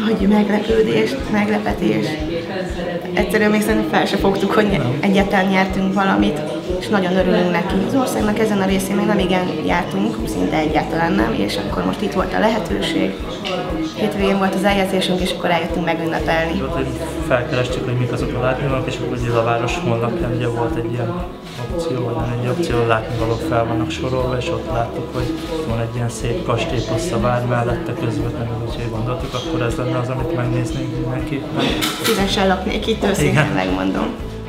nagy meglepődés, meglepetés. Egyszerűen még szerintem fel se fogtuk, hogy egyáltalán nyertünk valamit, és nagyon örülünk neki. Az országnak ezen a részén még nem igen jártunk, szinte egyáltalán nem, és akkor most itt volt a lehetőség. Hétvégén volt az eljegyzésünk, és akkor eljöttünk megünnepelni. Felkerestük, hogy mik azok a látnivalók, és akkor ugye a város honlapján ugye volt egy ilyen opció, vagy nem egy opció, látnivalók fel vannak sorolva, és ott láttuk, hogy van egy ilyen szép kastély plusz a vár mellette közvetlenül, úgyhogy gondoltuk, akkor ez lenne az, amit megnéznénk mindenképpen. Szívesen laknék itt, őszintén megmondom.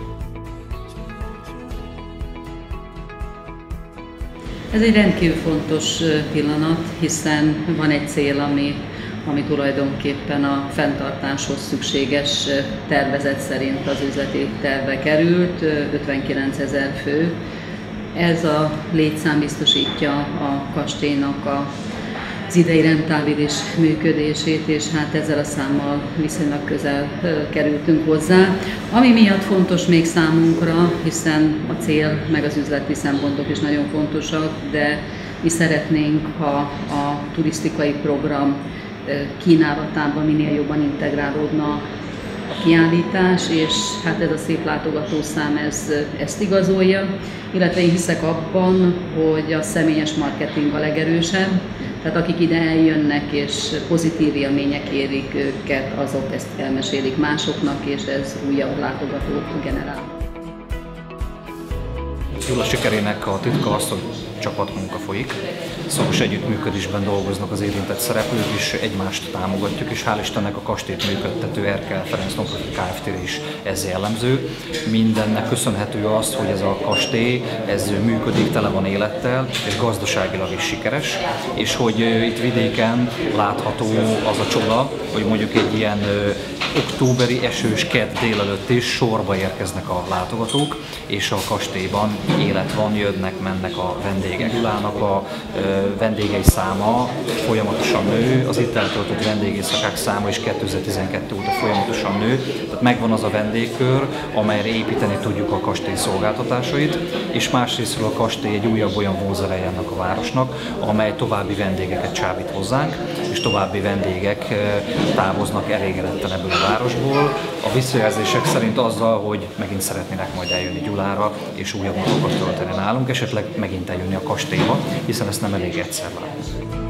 Ez egy rendkívül fontos pillanat, hiszen van egy cél, ami tulajdonképpen a fenntartáshoz szükséges tervezet szerint az üzleti tervbe került, 59 000 fő. Ez a létszám biztosítja a kastélynak az idei rentábilis működését, és hát ezzel a számmal viszonylag közel kerültünk hozzá. Ami miatt fontos még számunkra, hiszen a cél meg az üzleti szempontok is nagyon fontosak, de mi szeretnénk, ha a turisztikai program kínálatában minél jobban integrálódna a kiállítás, és hát ez a szép látogatószám ezt igazolja, illetve én hiszek abban, hogy a személyes marketing a legerősebb, tehát akik ide eljönnek és pozitív élmények érik őket, azok ezt elmesélik másoknak, és ez újabb látogatót generál. Gyula sikerének a titka az, hogy csapatmunka folyik. Szoros együttműködésben dolgoznak az érintett szereplők, és egymást támogatjuk, és hál' Istennek a kastélyt működtető Erkel Ferenc Nonprofit Kft-re is ez jellemző. Mindennek köszönhető az, hogy ez a kastély ez működik, tele van élettel, és gazdaságilag is sikeres, és hogy itt vidéken látható az a csoda, hogy mondjuk egy ilyen októberi esős kedd délelőtt is sorba érkeznek a látogatók, és a kastélyban élet van, jönnek, mennek a vendégek. Gyulának a vendégei száma folyamatosan nő, az itt eltöltött vendégészakák száma is 2012 óta folyamatosan nő, tehát megvan az a vendégkör, amelyre építeni tudjuk a kastély szolgáltatásait, és másrésztről a kastély egy újabb olyan vonzereje ennek a városnak, amely további vendégeket csábít hozzánk, és további vendégek távoznak elégedetten ebből a városból. A visszajelzések szerint azzal, hogy megint szeretnének majd eljönni Gyulára, és újabb napokat tölteni nálunk, esetleg megint eljönni a kastélyba, hiszen ezt nem elég egyszer látni.